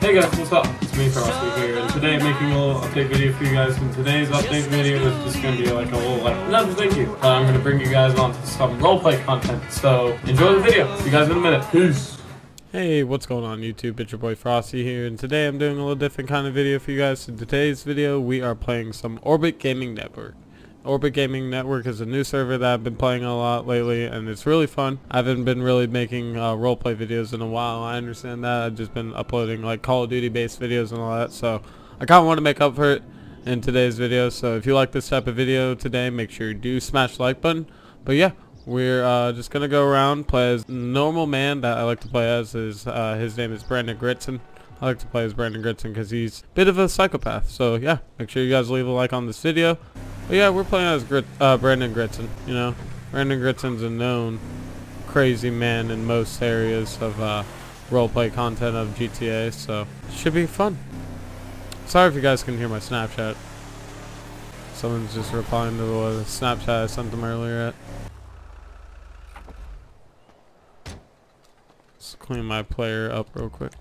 Hey guys, what's up? It's me, Fr0sty here, and today I'm making a little update video for you guys. And today's update video is just gonna be like a little another thank you. I'm gonna bring you guys on to some roleplay content. So enjoy the video. See you guys in a minute. Peace. Hey, what's going on YouTube? It's your boy Fr0sty here, and today I'm doing a little different kind of video for you guys. In today's video, we are playing some Orbit Gaming Network. Orbit Gaming Network is a new server that I've been playing a lot lately, and it's really fun. I haven't been really making roleplay videos in a while. I understand that. I've just been uploading like Call of Duty based videos and all that, so I kind of want to make up for it in today's video. So if you like this type of video today, make sure you do smash the like button. But yeah, we're just gonna go around, play as normal man that I like to play as. His name is Brandon Gritson. I like to play as Brandon Gritson because he's a bit of a psychopath. So yeah, make sure you guys leave a like on this video. But yeah, we're playing as Brandon Gritson. You know, Brandon Gritson's a known crazy man in most areas of roleplay content of GTA, so it should be fun. Sorry if you guys can hear my Snapchat. Someone's just replying to the Snapchat I sent them earlier. Let's clean my player up real quick.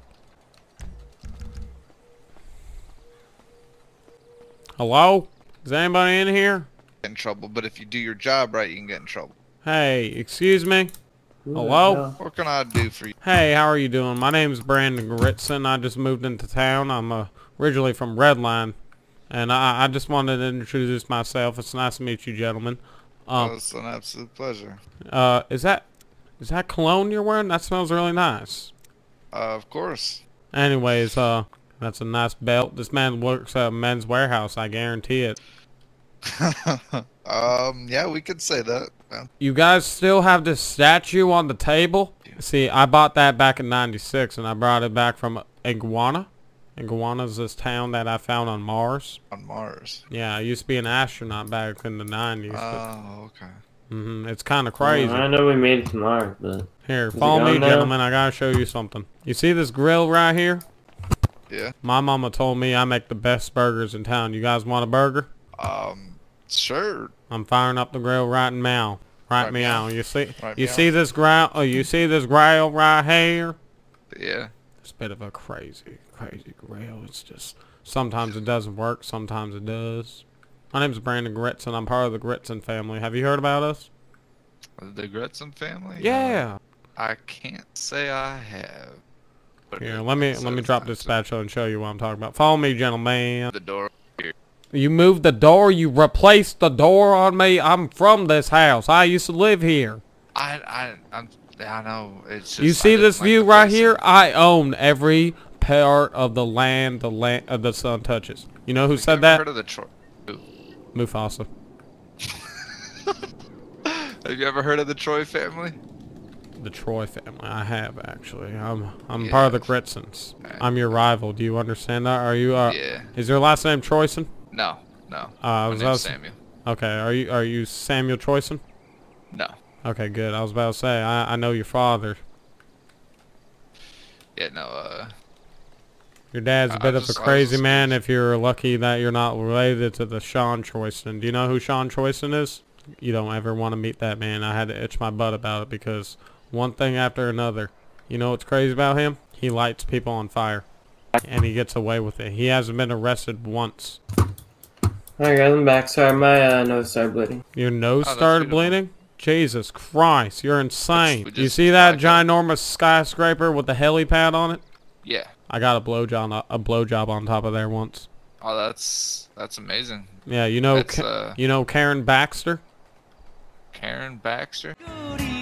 Hello? Is anybody in here? In trouble, but if you do your job right, you can get in trouble. Hey, excuse me? Hello? What can I do for you? Hey, how are you doing? My name's Brandon Gritson. I just moved into town. I'm originally from Redline, and I just wanted to introduce myself. It's nice to meet you, gentlemen. It's an absolute pleasure. Is that cologne you're wearing? That smells really nice. Of course. Anyways, that's a nice belt. This man works at a Men's Warehouse, I guarantee it. Yeah, we could say that. Yeah. You guys still have this statue on the table? See, I bought that back in '96, and I brought it back from Iguana. Iguana's this town that I found on Mars. On Mars? Yeah, I used to be an astronaut back in the '90s. Oh, okay. It's kind of crazy. I know we made it to Mars, but... Here, follow me, gentlemen. I gotta show you something. You see this grill right here? Yeah. My mama told me I make the best burgers in town. You guys want a burger? Sure. I'm firing up the grill right now. Right meow. You see? Right you meow. see this grill? Oh, you see this grill right here? Yeah. It's a bit of a crazy grill. It's just sometimes it doesn't work, sometimes it does. My name's Brandon Gritson. I'm part of the Gritson family. Have you heard about us? The Gritson family? Yeah. I can't say I have. Here, let me drop this spatula and show you what I'm talking about. Follow me, gentlemen. The door here. You moved the door. You replaced the door on me. I'm from this house. I used to live here. I know. It's just, you see this view right here? I own every part of the land the sun touches. You know who said that? Heard of the Troy? Mufasa. Have you ever heard of the Troy family? The Troy family. I have actually. I'm part of the Gritsons. I'm your rival. Do you understand that? Are you? Yeah. Is your last name Troyson? No. My name's Samuel. Okay. Are you Samuel Troyson? No. Okay, good. I was about to say I know your father. Yeah. No. Your dad's a bit of a crazy man. If you're lucky that you're not related to the Sean Troyson. Do you know who Sean Troyson is? You don't ever want to meet that man. I had to itch my butt about it because one thing after another. You know what's crazy about him? He lights people on fire. And he gets away with it. He hasn't been arrested once. Alright guys, I'm back. Sorry, my nose started bleeding. Your nose started bleeding? Jesus Christ, you're insane. You see that ginormous skyscraper with the helipad on it? Yeah. I got a blowjob on top of there once. Oh, that's amazing. Yeah, you know Karen Baxter? Karen Baxter?